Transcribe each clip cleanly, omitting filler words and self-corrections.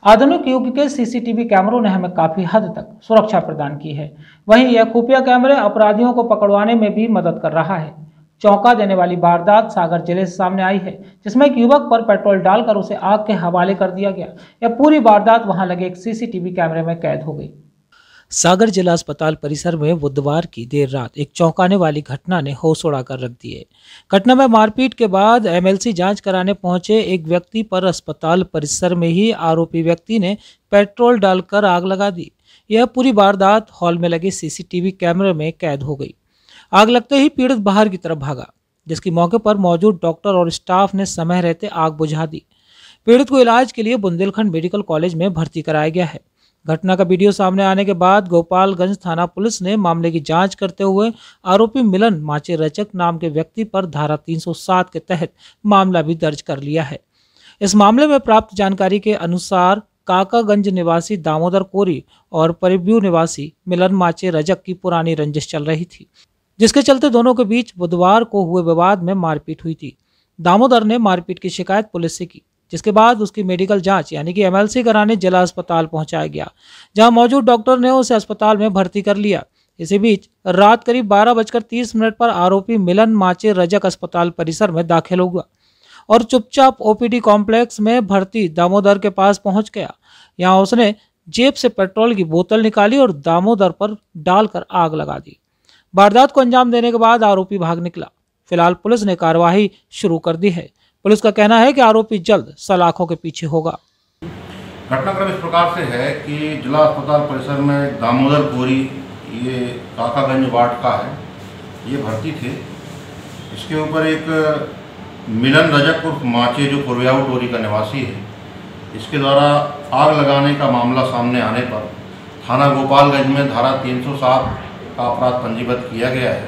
आधुनिक युग के सीसीटीवी कैमरों ने हमें काफी हद तक सुरक्षा प्रदान की है। वहीं यह खुफिया कैमरे अपराधियों को पकड़वाने में भी मदद कर रहा है। चौंका देने वाली वारदात सागर जिले से सामने आई है, जिसमें एक युवक पर पेट्रोल डालकर उसे आग के हवाले कर दिया गया। यह पूरी वारदात वहां लगे एक सीसीटीवी कैमरे में कैद हो गई। सागर जिला अस्पताल परिसर में बुधवार की देर रात एक चौंकाने वाली घटना ने होश उड़ाकर रख दिए। घटना में मारपीट के बाद एमएलसी जांच कराने पहुंचे एक व्यक्ति पर अस्पताल परिसर में ही आरोपी व्यक्ति ने पेट्रोल डालकर आग लगा दी। यह पूरी वारदात हॉल में लगे सीसीटीवी कैमरे में कैद हो गई। आग लगते ही पीड़ित बाहर की तरफ भागा, जिसकी मौके पर मौजूद डॉक्टर और स्टाफ ने समय रहते आग बुझा दी। पीड़ित को इलाज के लिए बुंदेलखंड मेडिकल कॉलेज में भर्ती कराया गया है। घटना का वीडियो सामने आने के बाद गोपालगंज थाना पुलिस ने मामले की जांच करते हुए आरोपी मिलन माचे रजक नाम के व्यक्ति पर धारा 307 के तहत मामला भी दर्ज कर लिया है। इस मामले में प्राप्त जानकारी के अनुसार काकागंज निवासी दामोदर कोरी और परिव्यू निवासी मिलन माचे रजक की पुरानी रंजिश चल रही थी, जिसके चलते दोनों के बीच बुधवार को हुए विवाद में मारपीट हुई थी। दामोदर ने मारपीट की शिकायत पुलिस से की, जिसके बाद उसकी मेडिकल जांच यानी कि एमएलसी कराने जिला अस्पताल पहुंचाया गया, जहां मौजूद डॉक्टर ने उसे अस्पताल में भर्ती कर लिया। इसी बीच रात करीब 12:30 पर आरोपी मिलन माचे रजक अस्पताल परिसर में दाखिल हुआ और चुपचाप ओपीडी कॉम्प्लेक्स में भर्ती दामोदर के पास पहुंच गया। यहां उसने जेब से पेट्रोल की बोतल निकाली और दामोदर पर डालकर आग लगा दी। वारदात को अंजाम देने के बाद आरोपी भाग निकला। फिलहाल पुलिस ने कार्रवाई शुरू कर दी है। पुलिस का कहना है कि आरोपी जल्द सलाखों के पीछे होगा। घटनाक्रम इस प्रकार से है कि जिला अस्पताल परिसर में दामोदर कोरी, ये काकागंज वार्ड का है, ये भर्ती थे। इसके ऊपर एक मिलन रजक उर्फ माचे जो पुरव्याऊ टोरी का निवासी है, इसके द्वारा आग लगाने का मामला सामने आने पर थाना गोपालगंज में धारा 307 का अपराध पंजीबद्ध किया गया है।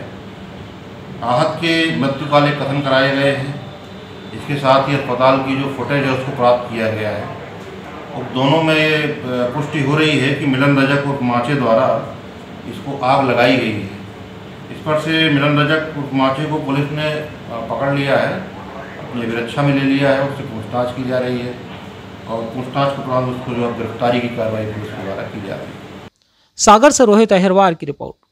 आहत के मृत्युकाल कथन कराए गए हैं। इसके साथ ही अस्पताल की जो फुटेज है उसको प्राप्त किया गया है और दोनों में ये पुष्टि हो रही है कि मिलन रजक उर्फ माचे द्वारा इसको आग लगाई गई है। इस पर से मिलन रजक उर्फ माचे को पुलिस ने पकड़ लिया है, अपनी अभिरक्षा में ले लिया है, उससे पूछताछ की जा रही है और पूछताछ के उपरांत उसको जो गिरफ्तारी की कार्रवाई पुलिस के द्वारा की जा रही है। सागर से रोहित अहिरवार की रिपोर्ट।